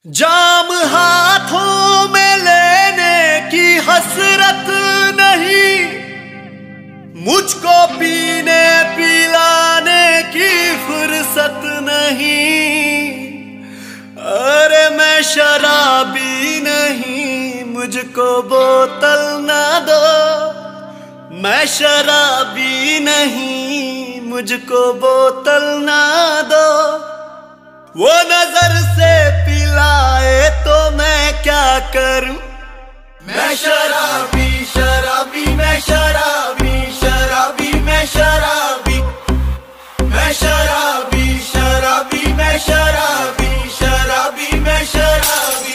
जाम हाथों में लेने की हसरत नहीं, मुझको पीने पिलाने की फुर्सत नहीं। अरे मैं शराबी नहीं, मुझको बोतल ना दो। मैं शराबी नहीं, मुझको बोतल ना दो। वो नजर से पिलाए तो मैं क्या करूं। मैं शराबी शराबी मैं शराबी शराबी मैं शराबी मैं शराबी शराबी मैं शराबी शराबी मैं शराबी।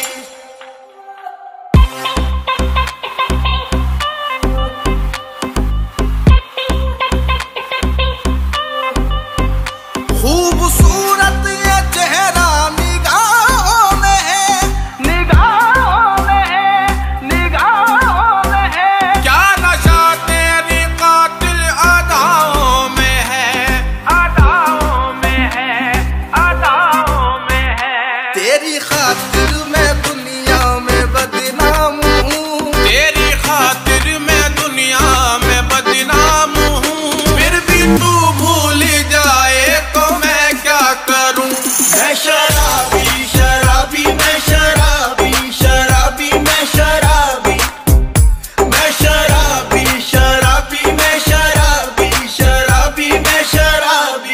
खूबसूरत ये चेहरा निगाहों में है, निगाहों में है, निगाहों में है। क्या नशा तेरी कातिल अदाओं में है, अदाओं में है, अदाओं में है। तेरी खातिर मैं दुनिया में बदनाम हूँ, तेरी खातिर मैं दुनिया में बदनाम हूँ। फिर भी तू भूल जाए तो मैं क्या करूँ। मैं शराबी शराबी मैं शराबी शराबी मैं शराबी मैं शराबी शराबी मैं शराबी शराबी मैं शराबी।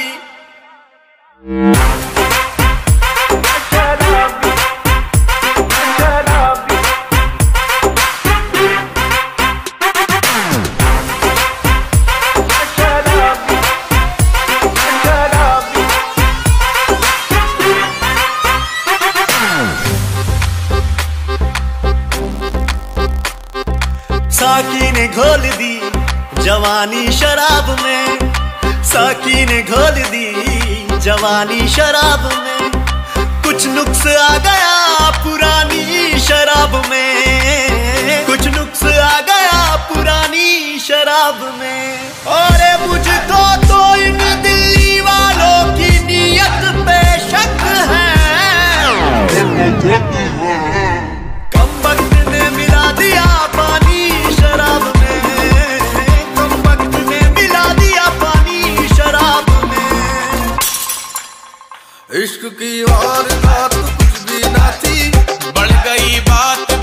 साकी ने घोल दी जवानी शराब में, साकी ने घोल दी जवानी शराब में। कुछ नुक्स आ गया पुरानी शराब में, कुछ नुक्स आ गया पुरानी शराब में। और मुझको तो इन दिल्ली वालों की नीयत पे शक है। कम वक्त ने मिला दिया पानी शराब में, कम वक्त ने मिला दिया पानी शराब में। इश्क की वारदात कुछ भी ना थी, बढ़ गई बात